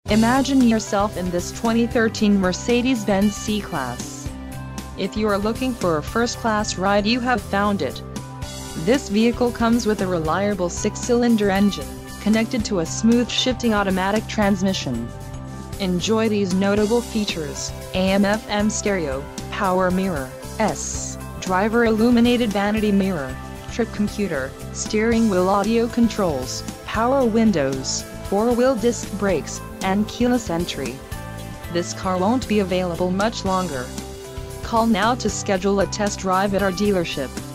Imagine yourself in this 2013 Mercedes-Benz C-Class. If you are looking for a first-class ride, you have found it. This vehicle comes with a reliable 6-cylinder engine, connected to a smooth shifting automatic transmission. Enjoy these notable features: AM/FM stereo, power mirror, driver illuminated vanity mirror, trip computer, steering wheel audio controls, power windows, 4-wheel disc brakes, and keyless entry. This car won't be available much longer. Call now to schedule a test drive at our dealership.